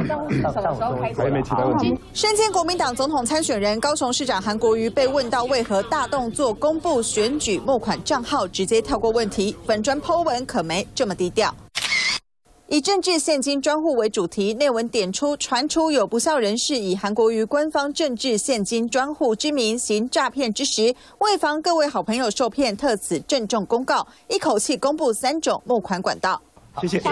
账户是什么时候开始？ 还没其他问题。 身兼国民党总统参选人高雄市长韩国瑜被问到为何大动作公布选举募款账号，直接跳过问题，粉专 po 文可没这么低调。 以政治现金专户为主题，内文点出传出有不肖人士以韩国瑜官方政治现金专户之名行诈骗之时，为防各位好朋友受骗，特此郑重公告，一口气公布3种募款管道。 谢谢。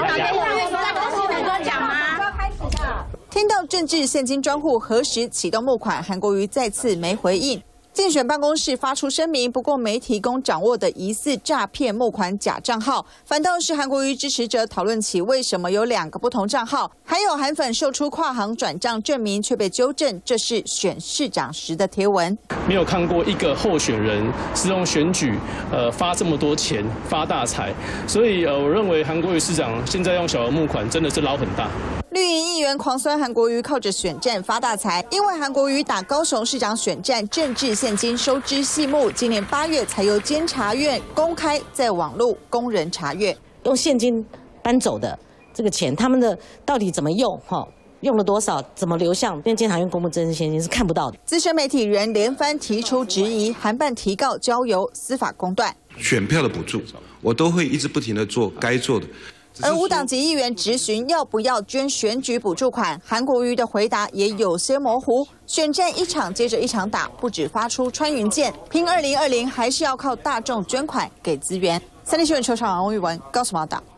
听到政治现金专户何时启动募款，韩国瑜再次没回应。 竞选办公室发出声明，不过没提供掌握的疑似诈骗募款假账号，反倒是韩国瑜支持者讨论起为什么有2个不同账号，还有韩粉秀出跨行转账证明，却被纠正这是选市长时的贴文。 没有看过一个候选人是用选举发这么多钱发大财，所以我认为韩国瑜市长现在用小额募款真的是捞很大。 绿营议员狂酸韩国瑜靠着选战发大财，因为韩国瑜打高雄市长选战政治现金收支细目，今年8月才由监察院公开在网络供人查阅， 用现金搬走的这个钱，他们的到底怎么用？用了多少？怎么流向？因为监察院公布真实现金是看不到的。 资深媒体人连番提出质疑，韩办提告交由司法公断。 选票的补助，我都会一直不停的做该做的。 而无党籍议员质询要不要捐选举补助款，韩国瑜的回答也有些模糊。选战一场接着一场打，不止发出穿云箭，拼2020还是要靠大众捐款给资源。3立新闻球场王玉文高雄报道。